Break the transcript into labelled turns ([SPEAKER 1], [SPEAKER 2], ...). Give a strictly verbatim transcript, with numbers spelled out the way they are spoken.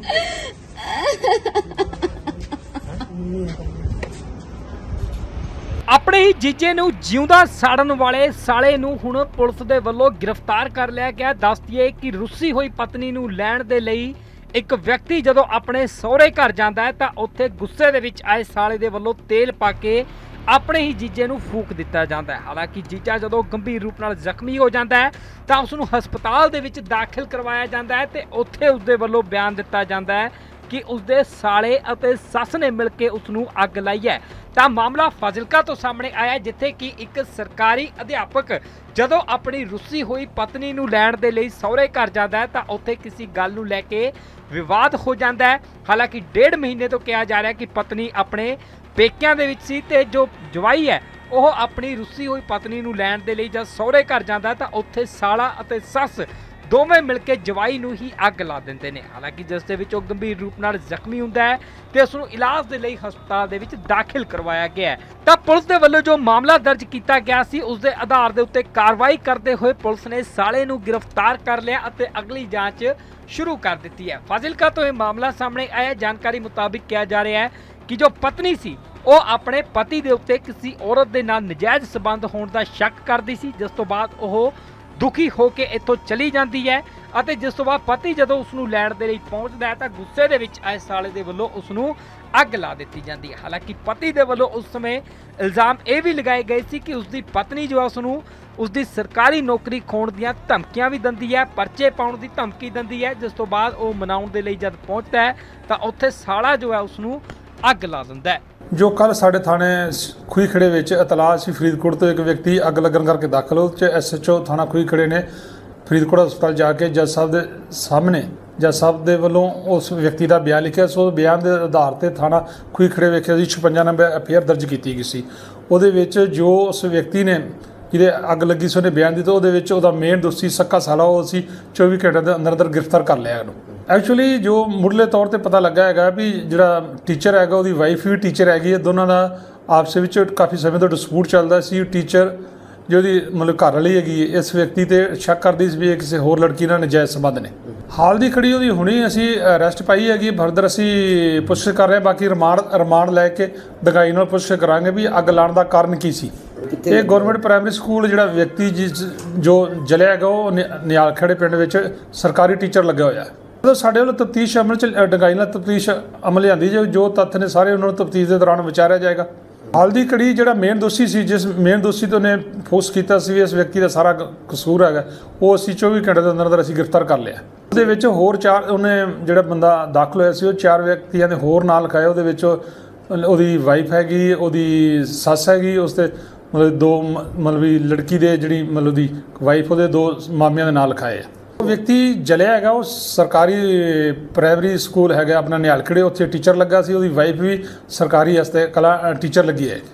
[SPEAKER 1] अपने ही जीजे नूं जिउंदा साड़न वाले साले नूं हुण पुलिस दे वल्लों गिरफ्तार कर लिया गया। दस दिए कि रुस्सी हुई पत्नी नूं लैण दे लई एक व्यक्ति जदों अपने सहुरे घर जांदा है तां उत्थे गुस्से दे विच आए साले दे वल्लों तेल पा के अपने ही जीजे नूं फूक दिता जाता है। हालांकि जीजा जदों गंभीर रूप नाल जख्मी हो जाता है तां उसनूं हस्पताल दे विच दाखिल करवाया जाता है ते उत्थे उसदे वल्लों बयान दिता जाता है कि उसदे साले अते सस ने मिल के उसनूं अग लाई है। तां मामला फाजिलका तो सामने आया जिथे कि एक सरकारी अध्यापक जदों अपनी रुस्सी हुई पत्नी नूं लैण दे लई सहुरे घर जाता है तां उत्थे किसी गल नूं लैके विवाद हो जाता है। हालांकि डेढ़ महीने तो कहा जा रहा है कि पत्नी अपने पेकियां दे विच सी ते जो जवाई है वह अपनी रुस्सी हुई पत्नी नूं लैण दे लई जद सहुरे घर जाता है तां उत्थे साला अते सस दोवें मिलकर जवाई नूं ही अग ला दिंदे ने। हालांकि जिस दे विच ओह गंभीर रूप नाल जख्मी हुंदा है ते उसनूं इलाज दे लई हस्पताल दे विच दाखिल करवाया गया है। तां पुलिस दे वल्लों जो मामला दर्ज किया गया सी उस दे आधार दे उत्ते कार्रवाई करते हुए पुलिस ने साले नूं गिरफ्तार कर लिया अते अगली जांच शुरू कर दी है। फाजिलका तो यह मामला सामने आया। जानकारी मुताबिक कहा जा रहा है कि जो पत्नी सी वो अपने पति दे उत्ते किसी औरत दे नाल नजायज़ संबंध होने का शक करती सी, जिस तो बाद वो दुखी होकर इत्थों चली जाती है अते जिस तो बाद पति जदों उसनूं लैण दे लई पहुंचदा है तां गुस्से दे विच आए साले दे वल्लों उसनूं अग ला दी जाती है। हालांकि पति दे वल्लों उस समय इल्जाम ये भी लगाए गए सी कि उसकी पत्नी जो है उसनूं उसकी सरकारी नौकरी खोण दीआं धमकियां भी दिंदी है, परचे पाउण दी धमकी दिंदी है, जिस तो बाद वो मनाउण दे लई जद पहुंचदा है तां उत्थे साला जो है उसनूं अग ला दिंदा है।
[SPEAKER 2] जो कल साढ़े थाने खूही खड़े विच इतलाह सी फरीदकोट तो एक व्यक्ति अग लगन करके दाखिल हो एस एच ओ थाना खूही खड़े ने फरीदकोट हस्पताल जाके जज साहब के सामने जज साहब के वलों उस व्यक्ति का बयान लिखा। सो बयान के आधार पर थाना खूही खड़े वेखे जी छप्पन नंबर एफ आई आर दर्ज की गई सी। उहदे विच जो उस व्यक्ति ने जिहदे अग लगी सी उन्हें बयान दिता उहदे मेन दोषी सक्का साला वो असीं चौबी घंटे के अंदर अंदर गिरफ्तार कर लिया। एक्चुअली जो मुढ़ले तौर पर पता लगा है भी जिहड़ा टीचर है उसकी वाइफ भी टीचर हैगी, दोनों का आपस में काफ़ी समय तो डिस्पूट चलता सी। टीचर जो मतलब घर वाली हैगी इस व्यक्ति ते शक करती सी भी किसी होर लड़की नाल नजायज़ संबंध ने। हाल की खड़ी वो हुणी असी अरैसट पाई हैगी, फरदर असी पुछताछ कर रहे हैं। बाकी रिमांड रिमांड लैके डंगाई नाल पुछताछ करांगे भी अग लाने का कारण की सी। ये गौरमेंट प्राइमरी स्कूल जिहड़ा व्यक्ति जिस जो जलिया हैगा वो नियालखेड़े पिंड विच सरकारी टीचर लग्या होया है। तो साढ़े वालों तफ्तीश अमल च डंगाई नाल तफ्तीश अमल आंदी जो जो तत्थ ने सारे उन्होंने तफ्तीश के दौरान विचारिया जाएगा। हाल की कड़ी जो मेन दोषी सी जिस मेन दोषी तो उन्हें फोर्स किया इस व्यक्ति का सारा कसूर है वो असी चौबी घंटे के अंदर अंदर असी गिरफ्तार कर लिया। उस होर चार उन्हें जो बंदा दाखिल होया सी चार व्यक्तियों ने होर नाल लिखाए वो वाइफ हैगी वो सस हैगी उसके मतलब दो मतलब लड़की दे जी मतलब वाइफ वो दो मामिया के नाल लिखाए। व्यक्ति जलिया है वो सरकारी प्राइमरी स्कूल है अपना निहालखेड़े उत्थे टीचर लगा सी, वाइफ भी सरकारी हस्ते कला टीचर लगी है।